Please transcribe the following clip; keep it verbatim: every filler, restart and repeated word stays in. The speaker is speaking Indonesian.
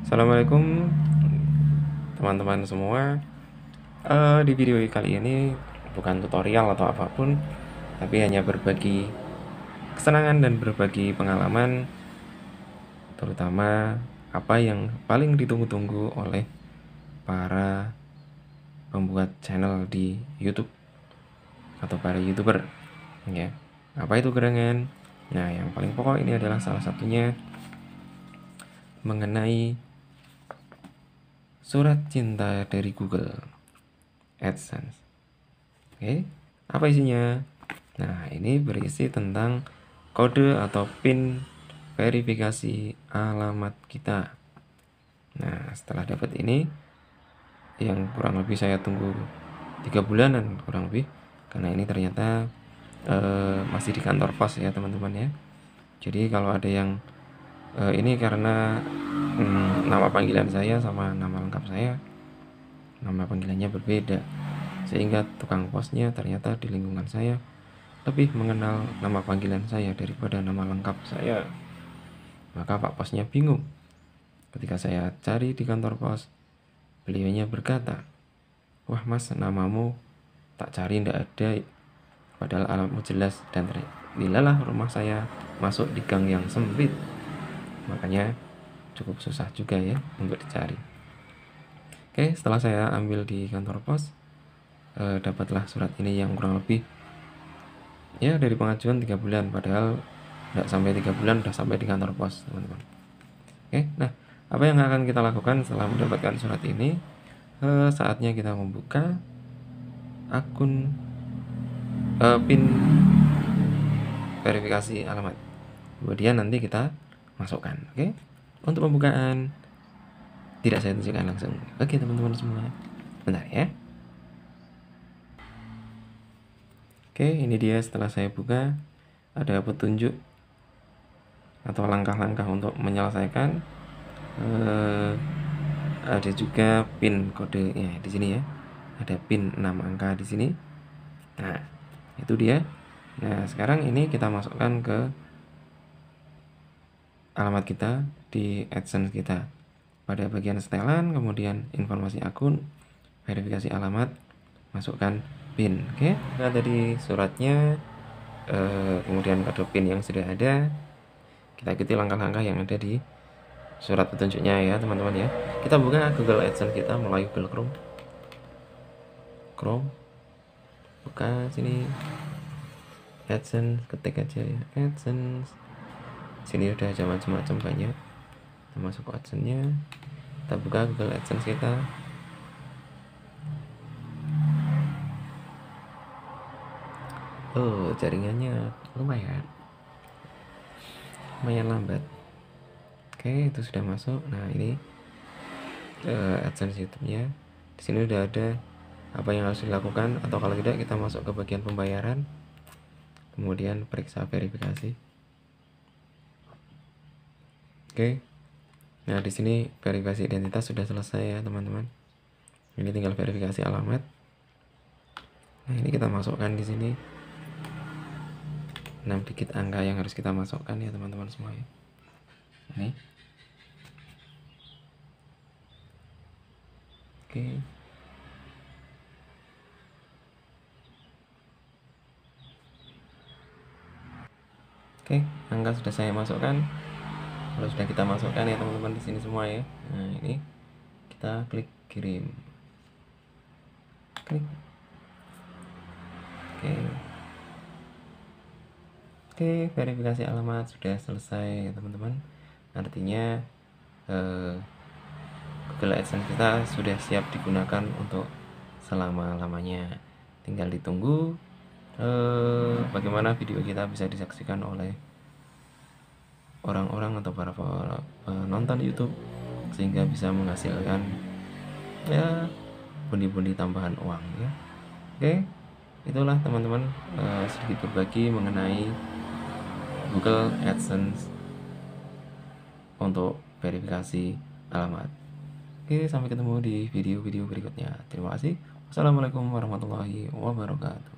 Assalamualaikum teman-teman semua. Eh, di video kali ini bukan tutorial atau apapun, tapi hanya berbagi kesenangan dan berbagi pengalaman, terutama apa yang paling ditunggu-tunggu oleh para pembuat channel di YouTube atau para YouTuber. Ya, apa itu gerangan? Nah, yang paling pokok ini adalah salah satunya mengenai surat cinta dari Google AdSense. Oke, apa isinya? Nah, ini berisi tentang kode atau PIN verifikasi alamat kita. Nah, setelah dapat ini, yang kurang lebih saya tunggu tiga bulanan kurang lebih, karena ini ternyata eh, masih di kantor pos ya teman-teman ya. Jadi kalau ada yang eh, ini karena hmm, nama panggilan saya sama nama lengkap saya, nama panggilannya berbeda, sehingga tukang posnya ternyata di lingkungan saya lebih mengenal nama panggilan saya daripada nama lengkap saya. Maka Pak Posnya bingung. Ketika saya cari di kantor pos, beliaunya berkata, "Wah Mas, namamu tak cari ndak ada, padahal alamatmu jelas." Dan ternyata rumah saya masuk di gang yang sempit, makanya cukup susah juga ya untuk dicari. Oke, setelah saya ambil di kantor pos, eh, dapatlah surat ini yang kurang lebih ya dari pengajuan tiga bulan, padahal tidak sampai tiga bulan udah sampai di kantor pos teman-teman. Oke, nah apa yang akan kita lakukan setelah mendapatkan surat ini? Eh, saatnya kita membuka akun eh, PIN verifikasi alamat, kemudian nanti kita masukkan. Oke, untuk pembukaan tidak saya tunjukkan langsung. Oke teman-teman semua, bentar ya. Oke, ini dia setelah saya buka, ada petunjuk atau langkah-langkah untuk menyelesaikan. Eh, ada juga PIN kode ya di sini ya. Ada PIN enam angka di sini. Nah, itu dia. Nah, sekarang ini kita masukkan ke alamat kita di AdSense kita. Pada bagian setelan, kemudian informasi akun, verifikasi alamat, masukkan PIN. Oke. Nah, tadi suratnya, eh, kemudian kode PIN yang sudah ada. Kita ikuti langkah-langkah yang ada di surat petunjuknya ya teman-teman ya. Kita buka Google AdSense kita melalui Google Chrome. Chrome. Buka sini. AdSense, ketik aja ya. AdSense. Sini udah ada macam-macam banyak. Kita masuk ke AdSense-nya. Kita buka Google AdSense kita. Oh, jaringannya lumayan. Lumayan lambat. Oke, itu sudah masuk. Nah, ini uh, AdSense YouTube-nya. Di sini udah ada apa yang harus dilakukan, atau kalau tidak kita masuk ke bagian pembayaran. Kemudian periksa verifikasi. Oke. Nah, di sini verifikasi identitas sudah selesai ya, teman-teman. Ini tinggal verifikasi alamat. Nah, ini kita masukkan di sini enam digit angka yang harus kita masukkan ya, teman-teman semua ya. Ini. Oke. Oke, angka sudah saya masukkan. Kalau sudah kita masukkan ya teman-teman di sini semua ya. Nah, ini kita klik kirim. Klik. Oke. Oke, verifikasi alamat sudah selesai ya teman-teman. Artinya eh, Google AdSense kita sudah siap digunakan untuk selama-lamanya. Tinggal ditunggu eh, bagaimana video kita bisa disaksikan oleh orang-orang atau para penonton YouTube, sehingga bisa menghasilkan ya pundi-pundi tambahan uang ya. Oke, itulah teman-teman eh, sedikit berbagi mengenai Google AdSense untuk verifikasi alamat. Oke, sampai ketemu di video-video berikutnya. Terima kasih. Wassalamualaikum warahmatullahi wabarakatuh.